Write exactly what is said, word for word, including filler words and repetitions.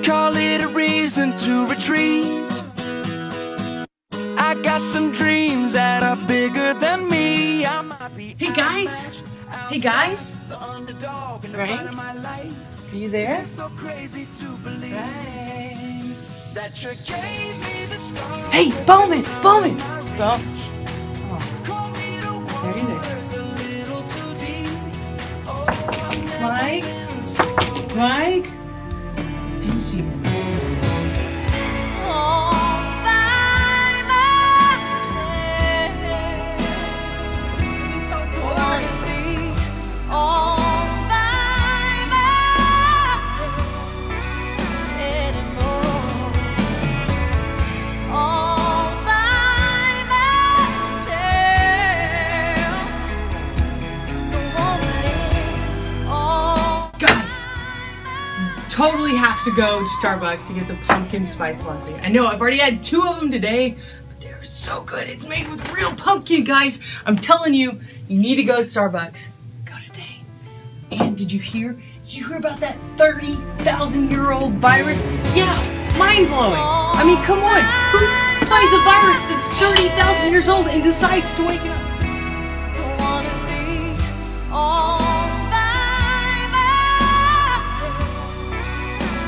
call it a reason to retreat. I got some dreams that are bigger than me. I might be Hey guys, hey guys, Frank, are you there? Right. Hey, Bowman, Bowman. Well, oh. There you go. Mike, Mike, it's empty. Totally have to go to Starbucks to get the pumpkin spice latte. I know I've already had two of them today, but they're so good. It's made with real pumpkin, guys. I'm telling you, you need to go to Starbucks. Go today. And did you hear? Did you hear about that thirty thousand year old virus? Yeah, mind blowing. I mean, come on. Who finds a virus that's thirty thousand years old and decides to wake it up?